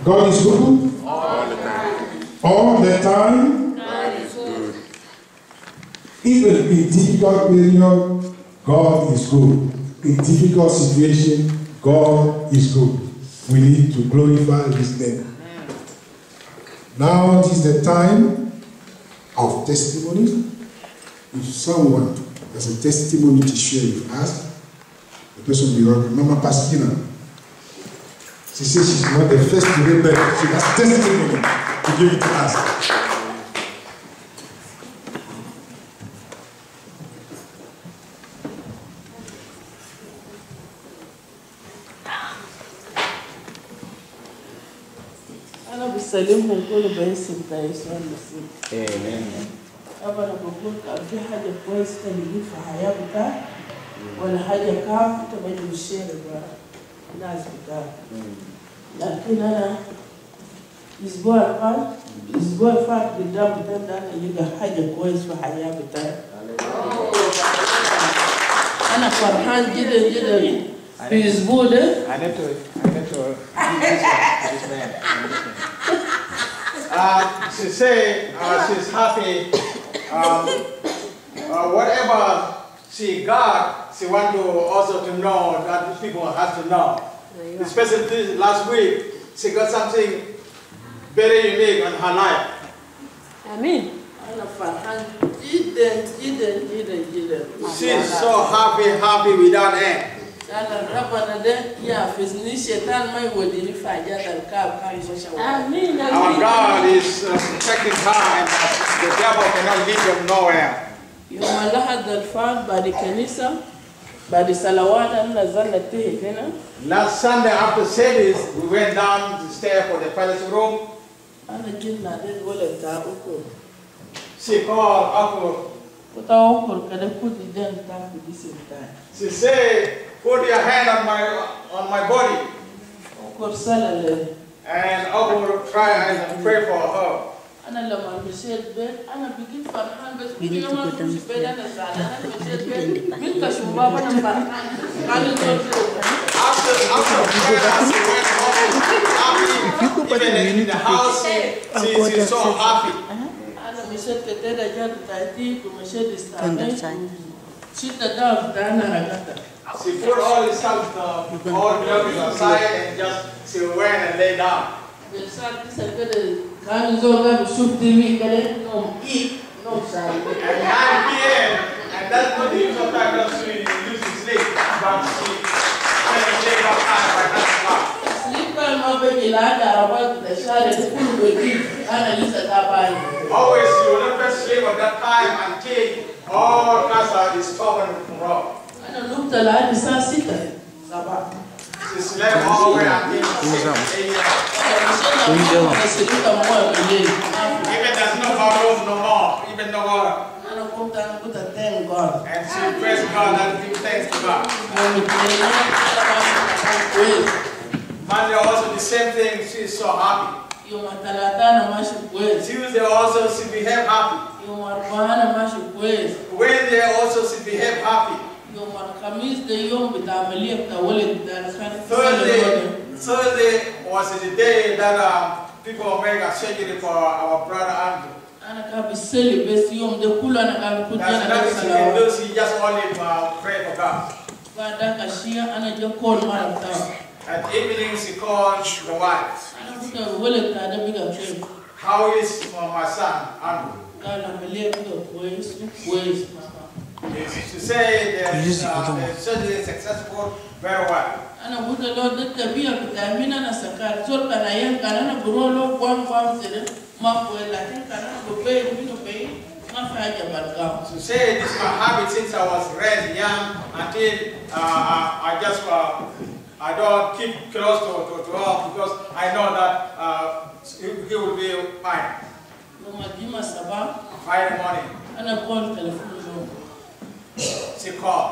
God is good? All the time. All the time? God is good. Even in difficult period, God is good. In difficult situation, God is good. We need to glorify His name. Now is the time of testimony. If someone has a testimony to share with us, the person will be welcome. Mama Pasquina. She says she's not the first to rebel. She has testimony to give it to us. Amen. أبغى أقول في حاجة كويسة اللي في حياة بتاعك ولا حاجة كاف تبغى تشير الناس بتاعك لكن أنا أسبوع فات قدام بتاعنا أنا يلقى حاجة كويس في حياة بتاعك أنا فرحان جدا جدا في أسبوع ده. I need to she say she's happy. Whatever she got, she want to also to know that people have to know. Especially last week, she got something very unique in her life. Amen. She's so happy without end. Our God is protecting her and the devil cannot lead them nowhere. Last Sunday after service, we went down to stay for the fellowship room. She called Okor. She said, put your hand on my body. And Okor try and pray for her. We need to go downstairs. After prayer, she went home happy. Even in the house, she's so happy. She put all the stuff, all the belongings aside and just she went and lay down. And 9 p.m. and that's not the usual time that she used to sleep, but she went and lay down by 9 o'clock. Always she will not sleep at that time until all cancer is covered from her. She slept all the way until 6 a.m. Even there's no room no more, even no water. And she praised God and give thanks to God. Monday also the same thing, she's so happy. Tuesday also she behave happy. Wednesday also she behave happy. Thursday was the day that people make a surgery for our brother Andrew. There's nothing she can do, she just only pray for God. At evening she called the wife. How is my son Andrew? To say the surgery is successful, very well. To say this is my habit since I was raised young until I don't keep close to her because I know that he will be fine. Friday morning. She called.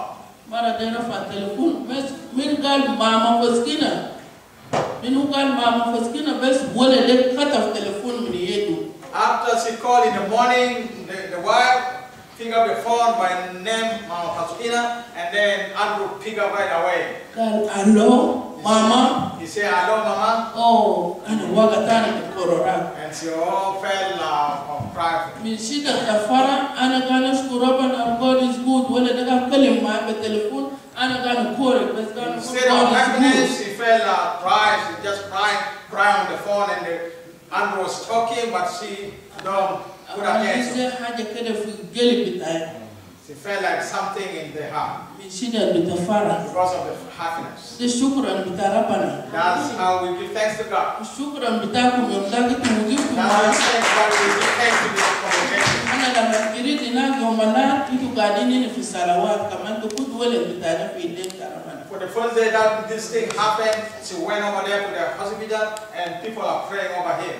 After she called in the morning, the wife pick up the phone by name Mama Pasquina, and then Andrew pick up right away. Hello, Mama. He said, hello, Mama. Oh, and wagatana korora. And she all fell of pride. She got the fara, and a gun scuraban, and God is good. When they got calling my telephone, and a gun call it. Instead of happiness, she fell pride. She just cry on the phone, and Andrew was talking, but she don't put her hands on. She felt like something in the heart. Because of the happiness. That's how we give thanks to God. That's how we give thanks to the congregation. For the first day that this thing happened, she went over there to the hospital and people are praying over here.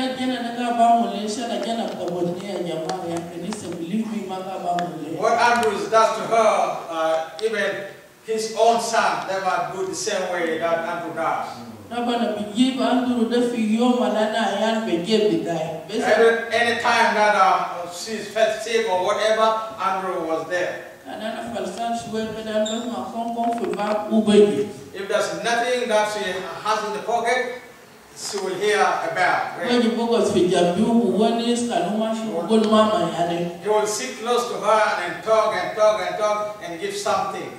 What Andrew does to her, even his own son never do the same way that Andrew does. Any time that she felt sick or whatever, Andrew was there. If there's nothing that she has in the pocket, she will hear a bell. He will sit close to her and talk and give something.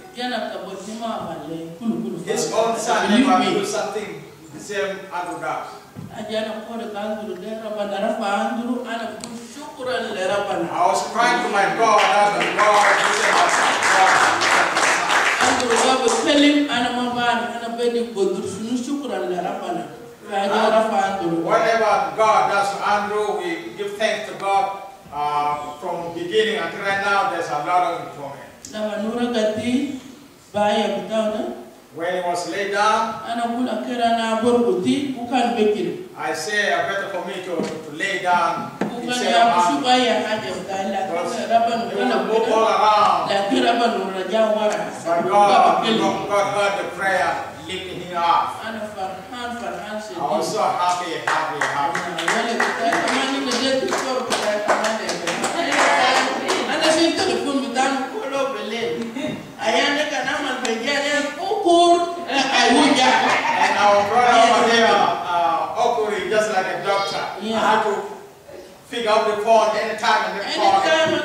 His own son never do something the same Andrew does. I was crying to my God, whatever God does to Andrew, we give thanks to God from beginning until right now. There's a lot of improvement. When he was laid down, I say better for me to lay down instead of he will move all around. But God heard the prayer, lifting him up. I was so happy. And our brother over there, Okor, just like a doctor. I had to figure out the phone anytime in the phone.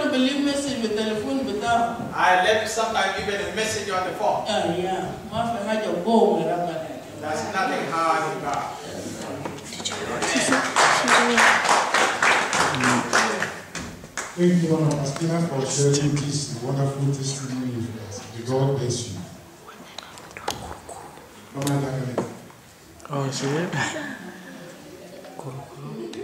I left sometimes even a message on the phone. That's nothing hard in God. Thank you, Mama Pasquina, for sharing this wonderful testimony with us. May God bless you. Mama Dagale. Oh, see it?